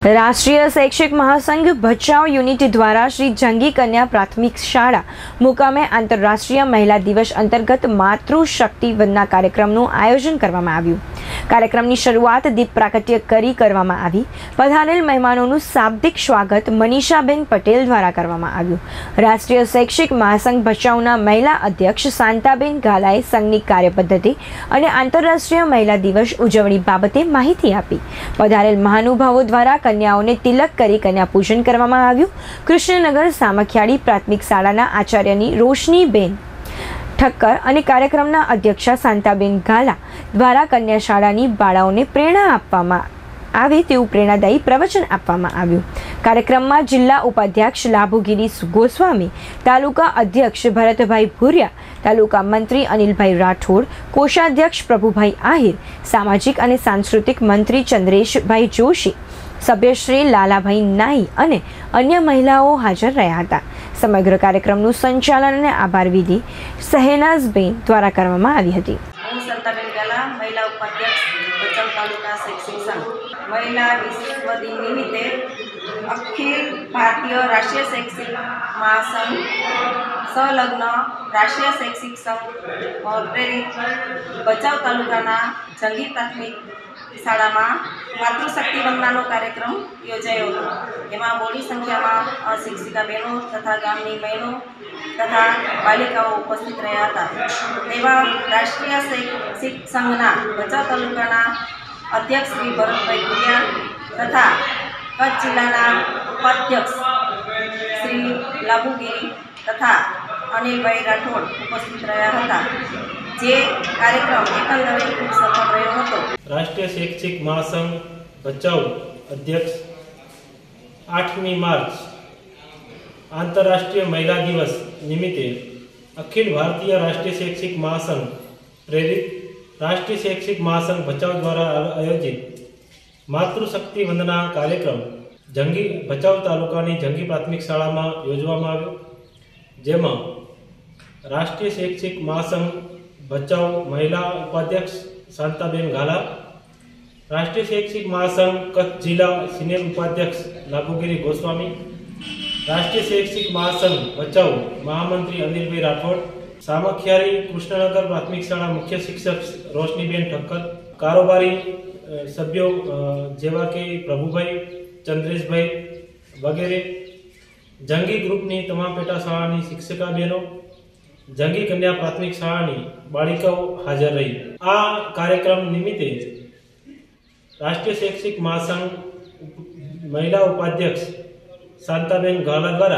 राष्ट्रीय शैक्षिक महासंघ भचाउ यूनिट द्वारा श्री जंगी कन्या प्राथमिक शाळा मुकामे आंतरराष्ट्रीय महिला दिवस अंतर्गत मातृशक्ति वंदना कार्यक्रमનું આયોજન કરવામાં આવ્યું। કાર્યક્રમની શરૂઆત દીપ પ્રાગટ્ય કરી કરવામાં આવી। પધારેલ મહેમાનોનું શાબ્દિક સ્વાગત મનીષાબેન પટેલ દ્વારા કરવામાં આવ્યું। રાષ્ટ્રીય શૈક્ષિક મહાસંઘ ભચાઉના મહિલા અધ્યક્ષ શાંતાબેન ગાલાએ સંઘની કાર્યપદ્ધતિ અને આંતરરાષ્ટ્રીય મહિલા દિવસ ઉજવણી બાબતે માહિતી આપી। પધારેલ મહાનુભાવો દ્વારા કન્યાઓને તિલક કરી કન્યા પૂજન કરવામાં આવ્યું। કૃષ્ણનગર સામખિયાળી પ્રાથમિક શાળાના આચાર્યની રોશનીબેન ઠક્કર અને કાર્યક્રમના અધ્યક્ષા શાંતાબેન ગાલા દ્વારા કન્યા શાળાની બાળાઓને પ્રેરણા આપવામાં આવે તેવું પ્રેરણાદાયી પ્રવચન આપવામાં આવ્યું। કાર્યક્રમમાં જિલ્લા ઉપાધ્યક્ષ લાભુગીરી गोस्वामी, तालुका अध्यक्ष भरतभाई भूरिया, तालुका मंत्री अनिलभाई राठौड़, कोषाध्यक्ष प्रभुभाई आहिर, सामाजिक और सांस्कृतिक मंत्री चंद्रेशभाई जोशी, सभ्यश्री लालाभाई नाई अने अन्य महिलाओं हाजर रह्या हता। समग्र कार्यक्रमનું संचालन અને આભાર વિધિ સહેનાઝબેન દ્વારા કરવામાં આવી હતી। હું શાંતાબેન ગાલા, મહિલા ઉપાધ્યક્ષ ભચાઉ તાલુકા શૈક્ષિક સંઘ। મહિલા વિશ્વ દિન નિમિત્તે અખિલ ભારતીય રાષ્ટ્રીય શૈક્ષિક મહાસંઘ સંલગ્ન રાષ્ટ્રીય શૈક્ષિક સંઘ પ્રેરિત ભચાઉ તાલુકાના જંગી પ્રાથમિક શાળામાં માતૃશક્તિ વંદનાનો કાર્યક્રમ યોજાયો હતો। એમાં મોટી સંખ્યામાં શિક્ષિકા બહેનો તથા ગામની બહેનો તથા બાલિકાઓ ઉપસ્થિત રહ્યા હતા। તેવા રાષ્ટ્રીય શૈક્ષિક સંઘના ભચાઉ તાલુકાના અધ્યક્ષ શ્રી ભરતભાઈ ભૂરિયા તથા કચ્છ જિલ્લાના ઉપાધ્યક્ષ શ્રી લાભુગીરી તથા અનિલભાઈ રાઠોડ ઉપસ્થિત રહ્યા હતા। જે કાર્યક્રમ એકંદરે ખૂબ સફળ રહ્યો હતો। राष्ट्रीय शैक्षिक महासंघ भचाउ अध्यक्ष 8મી मार्च आंतरराष्ट्रीय महिला दिवस निमित्ते अखिल भारतीय राष्ट्रीय शैक्षिक महासंघ प्रेरित राष्ट्रीय शैक्षिक महासंघ भचाउ द्वारा आयोजित मातृशक्ति वंदना कार्यक्रम जंगी भचाउ तालुकानी जंगी प्राथमिक शाला में योजवामां आव्यो। जेमां राष्ट्रीय शैक्षिक महासंघ भचाउ महिला उपाध्यक्ष शांताबेन गाला, राष्ट्रीय शैक्षिक महासंघ कच्छ जिला सीनियर उपाध्यक्ष लाभुगिरी गोस्वामी, राष्ट्रीय शैक्षिक महासंघ भचाउ महामंत्री अनिलभाई राठौड़, सामखियारी कृष्णनगर प्राथमिक शाला मुख्य शिक्षक रोशनीबेन ठक्कर, कारोबारी सभ्यों जेवा के प्रभुभाई, चंद्रेशभाई वगैरह, जंगी ग्रुपनी तमाम पेटा शाळानी शिक्षिका बहनों, जंगी कन्या प्राथमिक शाळानी बालिकाओं हाजर रही। आ कार्यक्रम निमित्ते राष्ट्रीय शैक्षिक महासंघ महिला उपाध्यक्ष शांताबेन गाला द्वारा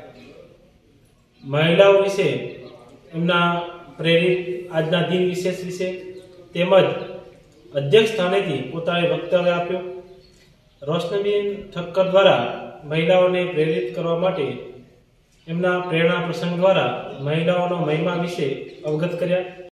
महिलाओं विषे एमना प्रेरित आजना दिन विशेष विषे तेमज अध्यक्ष स्थानेथी पोताने वक्तव्य आप्यो। रोशनीबेन ठक्कर द्वारा महिलाओने प्रेरित करवा माटे एमना प्रेरणा प्रसंग द्वारा महिलाओनो महिमा विषे अवगत कर्या।